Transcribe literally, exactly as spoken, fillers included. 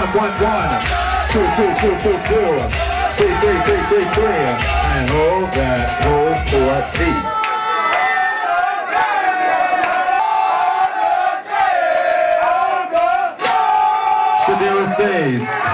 one, one, one, two, two, two, two, two, three, three, three, three, three, and hold that, hold for me. Shadeera stays.